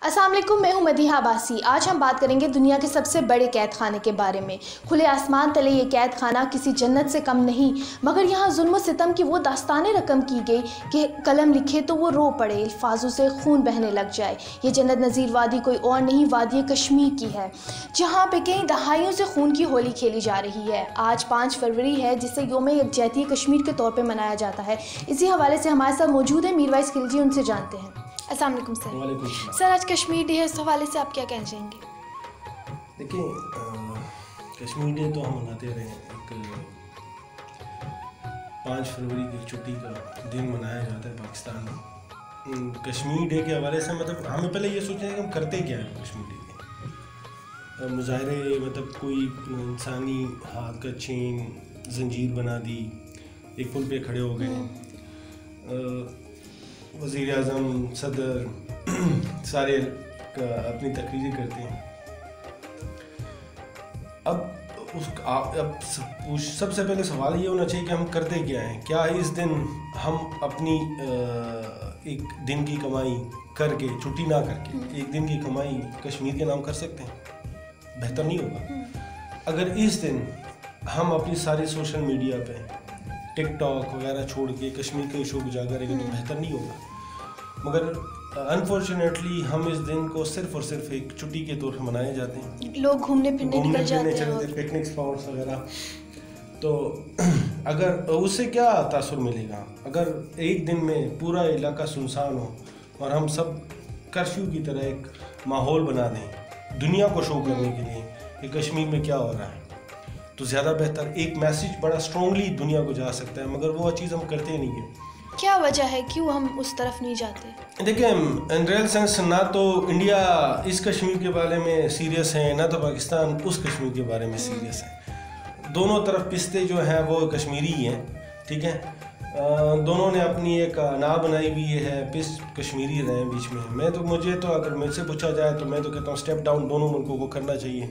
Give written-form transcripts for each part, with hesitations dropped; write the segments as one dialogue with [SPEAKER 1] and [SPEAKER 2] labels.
[SPEAKER 1] अस्सलाम वालेकुम, मैं हूं मदीहा अब्बासी। आज हम बात करेंगे दुनिया के सबसे बड़े कैद खाने के बारे में। खुले आसमान तले ये कैद खाना किसी जन्नत से कम नहीं, मगर यहाँ जुल्म सितम की वो दास्तानें रकम की गई कि कलम लिखे तो वो रो पड़े, अल्फाजों से खून बहने लग जाए। ये जन्नत नज़ीर वादी कोई और नहीं, वादी कश्मीर की है, जहाँ पे कई दहाइयों से खून की होली खेली जा रही है। आज 5 फरवरी है, जिसे योम यकजहती कश्मीर के तौर पर मनाया जाता है। इसी हवाले से हमारे साथ मौजूद है मीरवाइज खिलजी, उनसे जानते हैं। अस्सलाम वालेकुम सर।
[SPEAKER 2] वालेकुम
[SPEAKER 1] सर, आज कश्मीर डे है, इस हवाले से आप क्या कहना चाहेंगे?
[SPEAKER 2] देखिए, कश्मीर डे तो हम मनाते रहे, एक 5 फरवरी की छुट्टी का दिन मनाया जाता है पाकिस्तान में। कश्मीर डे के हवाले से मतलब हमें पहले ये सोचना है कि हम करते क्या हैं कश्मीर डे के। मुजाहरे मतलब कोई इंसानी हाथ का चेन जंजीर बना दी, एक पुल पे खड़े हो गए, वज़ीर आज़म, सदर सारे अपनी तकरीरें करते हैं। अब सबसे पहले सवाल ये होना चाहिए कि हम करते क्या हैं। क्या इस दिन हम अपनी एक दिन की कमाई करके, छुट्टी ना करके एक दिन की कमाई कश्मीर के नाम कर सकते हैं? बेहतर नहीं होगा अगर इस दिन हम अपनी सारी सोशल मीडिया पे टिकटॉक वगैरह छोड़ के कश्मीर के इशू को उजागर करेंगे तो बेहतर नहीं होगा। मगर अनफॉर्चुनेटली हम इस दिन को सिर्फ और सिर्फ एक छुट्टी के तौर पर मनाए जाते हैं।
[SPEAKER 1] लोग घूमने फिरने निकल जाते हैं,
[SPEAKER 2] पिकनिक स्पॉट्स वगैरह। तो अगर उससे क्या तासुर मिलेगा अगर एक दिन में पूरा इलाका सुनसान हो और हम सब कर्फ्यू की तरह एक माहौल बना दें दुनिया को शो करने के लिए कि कश्मीर में क्या हो रहा है, तो ज़्यादा बेहतर एक मैसेज बड़ा स्ट्रॉन्गली दुनिया को जा सकता है। मगर वो चीज़ हम करते नहीं हैं।
[SPEAKER 1] क्या वजह है, क्यों हम उस तरफ नहीं जाते?
[SPEAKER 2] देखिए, इन रियल सेंस ना तो इंडिया इस कश्मीर के बारे में सीरियस है, ना तो पाकिस्तान उस कश्मीर के बारे में सीरियस है। दोनों तरफ पिस्ते जो हैं वो कश्मीरी ही हैं, ठीक है। दोनों ने अपनी एक ना बनाई हुई है, पिस कश्मीरी रहे बीच में। मुझे तो अगर मुझसे पूछा जाए तो मैं तो कहता हूँ स्टेप डाउन दोनों मुल्कों को करना चाहिए।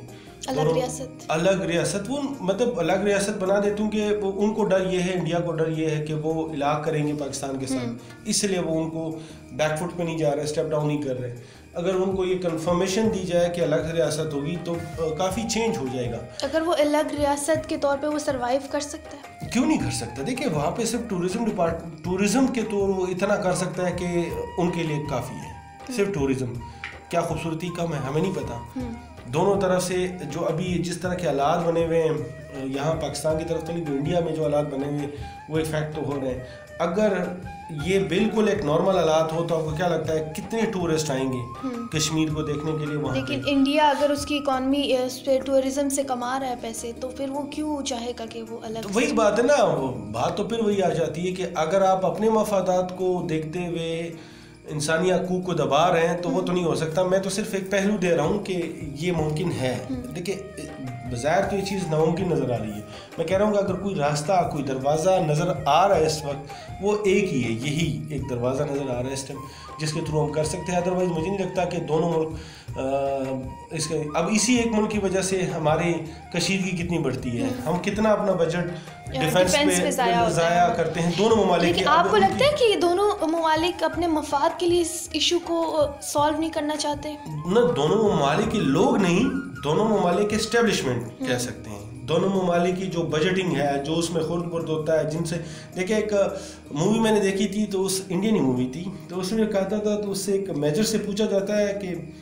[SPEAKER 2] अलग रियासत वो मतलब अलग रियासत बना देते हूँ कि उनको डर ये है, इंडिया को डर ये है कि वो इलाक़ करेंगे पाकिस्तान के साथ, इसलिए वो उनको बैकफुट पे नहीं जा रहे, स्टेप डाउन नहीं कर रहे। अगर उनको ये कंफर्मेशन दी जाए कि अलग रियासत होगी तो काफ़ी चेंज हो जाएगा।
[SPEAKER 1] अगर वो अलग रियासत के तौर पे वो सरवाइव कर सकता है?
[SPEAKER 2] क्यों नहीं कर सकता? देखिए, वहाँ पे सिर्फ टूरिज़्म के तौर वो इतना कर सकता है कि उनके लिए काफ़ी है। सिर्फ टूरिज़्म, क्या खूबसूरती कम है? हमें नहीं पता। दोनों तरफ से जो अभी जिस तरह के हालात बने हुए हैं यहाँ पाकिस्तान की तरफ तो नहीं, इंडिया में जो हालात बने हुए वो इफेक्ट तो हो रहे हैं। अगर ये बिल्कुल एक नॉर्मल हालात हो तो आपको क्या लगता है कितने टूरिस्ट आएंगे कश्मीर को देखने के लिए वहाँ?
[SPEAKER 1] लेकिन इंडिया अगर उसकी इकॉनमी टूरिज्म से कमा रहा है पैसे, तो फिर वो क्यों चाहेगा कि वो अलग?
[SPEAKER 2] तो वही बात है ना, बात तो फिर वही आ जाती है कि अगर आप अपने मफादात को देखते हुए इंसानी हकूक़ को दबा रहे हैं तो वो तो नहीं हो सकता। मैं तो सिर्फ एक पहलू दे रहा हूँ कि ये मुमकिन है। देखिए, बज़ाहिर तो ये चीज़ नामुमकिन नज़र आ रही है। मैं कह रहा हूँ कि अगर कोई रास्ता, कोई दरवाज़ा नज़र आ रहा है इस वक्त, वो एक ही है, यही एक दरवाज़ा नज़र आ रहा है इस टाइम जिसके थ्रू हम कर सकते हैं। अदरवाइज़ मुझे नहीं लगता कि दोनों मुल्क इसके अब इसी एक मुल्क की वजह से हमारी कशीदगी कितनी बढ़ती है, हम कितना अपना बजट डिफेंस पे ज़ाया करते हैं दोनों ममालिक।
[SPEAKER 1] लेकिन आपको लगता है कि ये दोनों ममालिक अपने मफाद के लिए इस इशू को सॉल्व नहीं करना चाहते?
[SPEAKER 2] न, दोनों ममालिक के लोग नहीं, दोनों ममालिक के एस्टेब्लिशमेंट कह सकते हैं। दोनों ममालिक की जो बजटिंग है, जो उसमें खुर्द बुर्द होता है, जिनसे देखिए एक मूवी मैंने देखी थी, तो उस इंडियन मूवी थी, तो उसमें कहता था, तो उससे एक मेजर से पूछा जाता है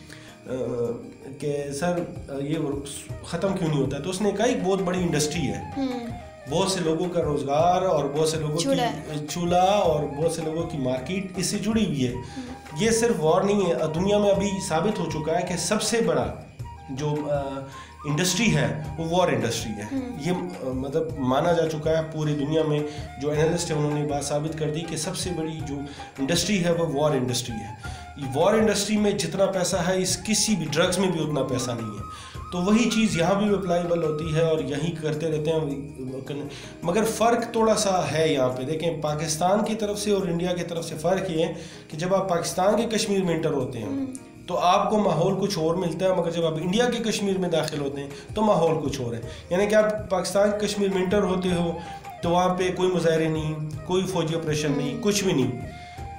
[SPEAKER 2] कि सर ये ख़त्म क्यों नहीं होता है? तो उसने कहा एक बहुत बड़ी इंडस्ट्री है, बहुत से लोगों का रोज़गार और बहुत से लोगों की चूल्हा और बहुत से लोगों की मार्केट इससे जुड़ी हुई है। ये सिर्फ वॉर नहीं है, दुनिया में अभी साबित हो चुका है कि सबसे बड़ा जो इंडस्ट्री है वो वॉर इंडस्ट्री है। ये मतलब माना जा चुका है पूरी दुनिया में। जो एनालिस्ट है उन्होंने बात साबित कर दी कि सबसे बड़ी जो इंडस्ट्री है वो वॉर इंडस्ट्री है। वॉर इंडस्ट्री में जितना पैसा है इस किसी भी ड्रग्स में भी उतना पैसा नहीं है। तो वही चीज़ यहाँ भी अप्लाइबल होती है और यही करते रहते हैं। मगर फ़र्क थोड़ा सा है यहाँ पे। देखें, पाकिस्तान की तरफ से और इंडिया की तरफ से फ़र्क ये है कि जब आप पाकिस्तान के कश्मीर में इंटर होते हैं तो आपको माहौल कुछ और मिलता है, मगर जब आप इंडिया के कश्मीर में दाखिल होते हैं तो माहौल कुछ और है। यानी कि आप पाकिस्तान के कश्मीर में इंटर होते हो तो वहाँ पे कोई मुजाहरे नहीं, कोई फौजी ऑपरेशन नहीं, कुछ भी नहीं।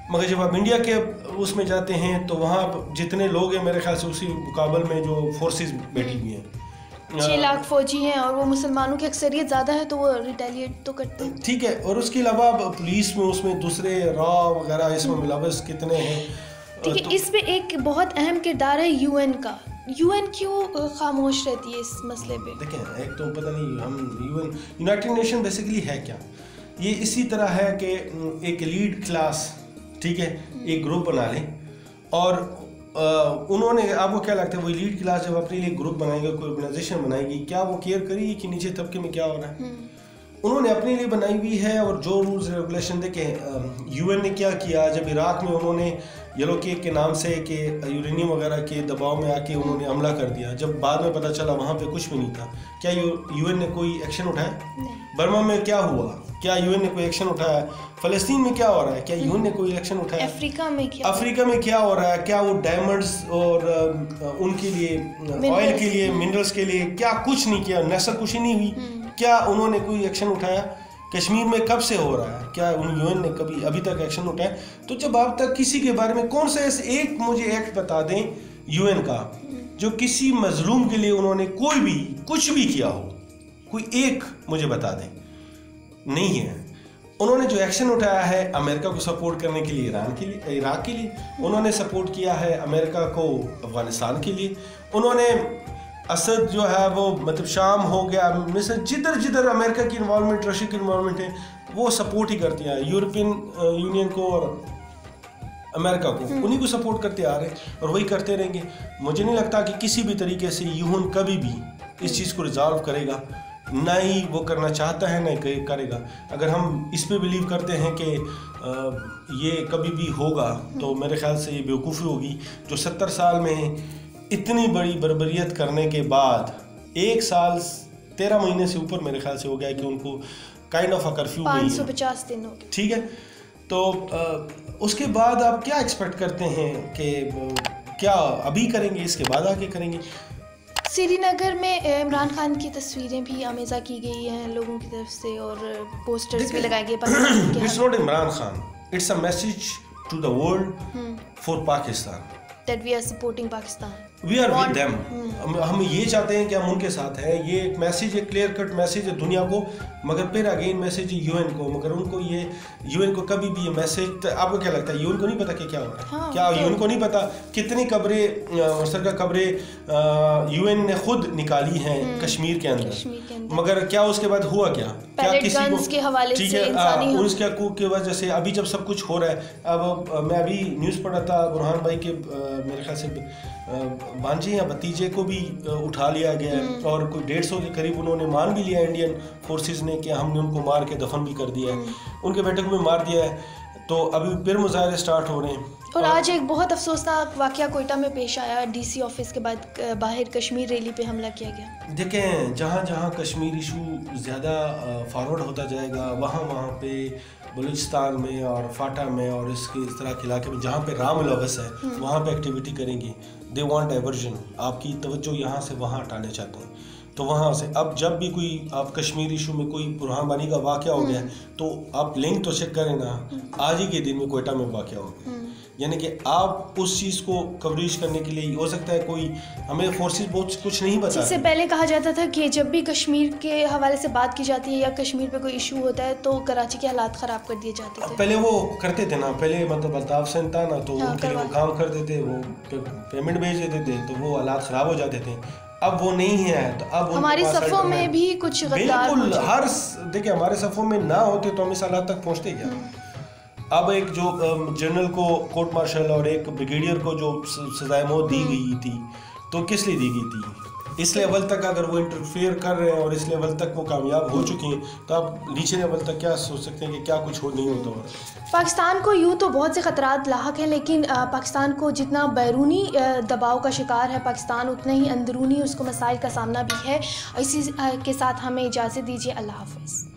[SPEAKER 2] مگر جب آپ انڈیا کے اس میں جاتے ہیں تو وہاں جتنے لوگ ہیں میرے خیال سے اسی مقابل میں جو فورسز بیٹھی ہوئی ہیں
[SPEAKER 1] 6 لاکھ فوجی ہیں اور وہ مسلمانوں کی اکثریت زیادہ ہے تو وہ ریٹیلیٹ تو کرتے ہیں.
[SPEAKER 2] ٹھیک ہے. اور اس کے علاوہ پولیس میں اس میں دوسرے را وغیرہ اس میں ملوث کتنے ہیں.
[SPEAKER 1] ٹھیک ہے. اس میں ایک بہت اہم کردار ہے یو این کا. یو این کیوں خاموش رہتی ہے اس مسئلے پہ؟
[SPEAKER 2] دیکھیں ایک تو پتہ نہیں ہم U N united nation basically ہے کیا. یہ اسی طرح ہے کہ ایک لیڈ کلاس ٹھیک ہے ایک گروپ بنا لیں اور انہوں نے آپ کو کیا لگتا ہے وہ لیڈ کلاس جب اپنے لیے گروپ بنائے گا کوئی آرگنائزیشن بنائے گی کیا وہ کیئر کرے گی کہ نیچے طبقے میں کیا ہو رہا ہے؟ انہوں نے اپنے لیے بنائی ہوئی ہے. اور جو رولز ریگولیشن دیکھیں یو این نے کیا کیا جب عراق میں انہوں نے یلو کیک کے نام سے کہ یورینیم وغیرہ کے دباؤ میں آ کے انہوں نے حملہ کر دیا. جب بعد میں پتہ چلا وہاں پہ کچھ بھی نہیں تھا کیا یو این نے کوئی ایکشن اٹھایا؟ برما میں کیا ہوا کیا یو این نے کوئی ایکشن اٹھایا؟ فلسطین میں کیا ہو رہا ہے کیا یو این نے کوئی ایکشن اٹھایا؟ افریقہ میں کیا ہو رہا ہے کیا وہ ڈائمنڈز اور ان کے لیے آئل کے لیے منرلس کے لیے کیا کچھ نہیں کیا؟ نسل کشی نہیں ہوئی کیا انہوں نے کوئی ایکشن اٹھایا؟ کشمیر میں کب سے ہو رہا ہے کیا یو این نے کبھی ابھی تک ایکشن اٹھایا؟ تو جب آپ تک کسی کے بارے میں کون سا ایک مجھے ایکٹ بتا دیں یو این کا جو کسی مظلوم کے لیے انہوں نے کوئی بھی کچھ بھی کیا ہو کوئی ایک مجھے بتا دیں. نہیں ہے. انہوں نے جو ایکشن اٹھایا ہے امریکہ کو سپورٹ کرنے کے لیے ایران کے لیے عراق کے لیے انہوں نے سپورٹ کیا ہے امریکہ کو افغانستان کے لیے. انہوں نے اسد جو ہے وہ مطلب شام ہو گیا مثل جدھر امریکہ کی انوالومنٹ رشیا کی انوالومنٹ ہے وہ سپورٹ ہی کرتے ہیں. یورپین یونین کو اور امریکہ کو انہی کو سپورٹ کرتے آ رہے ہیں اور وہی کرتے رہیں گے. مجھے نہیں لگتا کہ کسی بھی طریقے سے یون کبھی بھی اس چیز کو ریزالو کرے گا. نہ ہی وہ کرنا چاہتا ہے نہ کرے گا. اگر ہم اس پہ بلیو کرتے ہیں کہ یہ کبھی بھی ہوگا تو میرے خیال سے یہ بیوقوفی ہوگی. جو 70 سال میں اتنی بڑی بربریت کرنے کے بعد 1 سال 13 مہینے سے اوپر میرے خیال سے ہو گیا کہ ان کو کائنڈ آف کرفیو
[SPEAKER 1] 550 دن ہو گئے. ٹھیک
[SPEAKER 2] ہے. تو اس کے بعد آپ کیا ایکسپیکٹ کرتے ہیں کہ کیا ابھی کریں گے اس کے بعد آگے کریں گے؟
[SPEAKER 1] سری نگر میں عمران خان کی تصویریں بھی آمیزہ کی گئی ہیں لوگوں کی طرف سے اور پوسٹرز بھی لگائے گئے.
[SPEAKER 2] It's not Imran Khan, it's a message to the world for Pakistan
[SPEAKER 1] that we are supporting Pakistan.
[SPEAKER 2] We are with them. ہم یہ چاہتے ہیں کہ ہم ان کے ساتھ ہیں. یہ ایک میسیج ہے کلیئر کٹ میسیج ہے دنیا کو. مگر پھر اگین میسیج ہے یو این کو. مگر ان کو یہ یو این کو کبھی بھی یہ میسیج آپ کو کیا لگتا ہے یو این کو نہیں پتا کہ کیا ہو رہا ہے؟ کیا یو این کو نہیں پتا کتنی قبریں سرکہ قبریں یو این نے خود نکالی ہیں کشمیر کے اندر مگر کیا اس کے بعد ہوا کیا کسی کو ٹھیک ہے اس کے حقوق کی وجہ سے ابھی جب سب کچھ ہو رہا ہے. اب میں ابھی نیوز پڑھا تھا برہان بھائی کے میرے خیال سے بانجے یا بھتیجے کو بھی اٹھا لیا گیا ہے اور کوئی 150 کے قریب انہوں نے مان بھی لیا انڈین فورسز نے کہ ہم نے ان کو مار کے دفن بھی کر دیا ہے. ان کے بیٹے کو بھی مار دیا ہے. تو ابھی پھر مظاہرے سٹارٹ ہو رہے ہیں.
[SPEAKER 1] اور آج ایک بہت افسوسناک واقعہ کوئٹہ میں پیش آیا. ڈی سی آفس کے بعد باہر کشمیر ریلی پہ حملہ کیا گیا.
[SPEAKER 2] دیکھیں جہاں جہاں کشمیر ایشو زیادہ فارورڈ ہوتا جائے گا وہاں پہ بلوچستان میں اور فاٹا میں اور اس طرح کے علاقے میں جہاں پہ رام ملوث ہے وہاں پہ ایکٹیویٹی کریں گے. They want diversion. آپ کی توجہ یہاں سے وہاں ہٹانے چاہتے ہیں. تو وہاں سے اب جب بھی کوئی آپ کشمیر ایشو میں کوئی برہان بانی کا واقعہ ہو گیا تو آپ لنک تو چیک کریں نا. آج ہی کے دن میں کوئٹہ میں واقعہ ہو گیا یعنی کہ آپ اس چیز کو کوریج کرنے کے لیے ہو سکتا ہے کوئی ہمیں فورسز بہت کچھ نہیں بتا.
[SPEAKER 1] اس سے پہلے کہا جاتا تھا کہ جب بھی کشمیر کے حوالے سے بات کی جاتی ہے یا کشمیر پہ کوئی ایشو ہوتا ہے تو کراچی کے حالات خراب کر دیے جاتے تھے.
[SPEAKER 2] پہلے وہ کرتے تھے نا پہلے مطلب الطاف سین تھا نا تو ان کے لیے وہ کام کرتے تھے وہ پیمنٹ بھیج دیتے تھے تو وہ حالات خراب ہو جاتے تھے. اب وہ نہیں ہے تو اب
[SPEAKER 1] ہماری صفوں میں بھی کچھ غدار
[SPEAKER 2] بالکل ہر دیکھیں ہمارے صفوں میں نہ ہوتے تو ہم اس حالات تک پہنچتے کیا. اب ایک جو جنرل کو کورٹ مارشل اور ایک بریگیڈیئر کو جو سزائے موت دی گئی تھی تو کس لیے دی گئی تھی؟ اس لیول تک اگر وہ انٹرفیئر کر رہے ہیں اور اس لیول تک وہ کامیاب ہو چکے ہیں تو آپ نیچے لیول تک کیا سوچ سکتے ہیں کہ کیا کچھ نہیں ہوتا ہو.
[SPEAKER 1] پاکستان کو یوں تو بہت سے خطرات لاحق ہیں لیکن پاکستان کو جتنا بیرونی دباؤ کا شکار ہے پاکستان اتنا ہی اندرونی اس کو مسائل کا سامنا بھی ہے. اسی کے ساتھ ہمیں اجازت دیجیے. اللہ حافظ.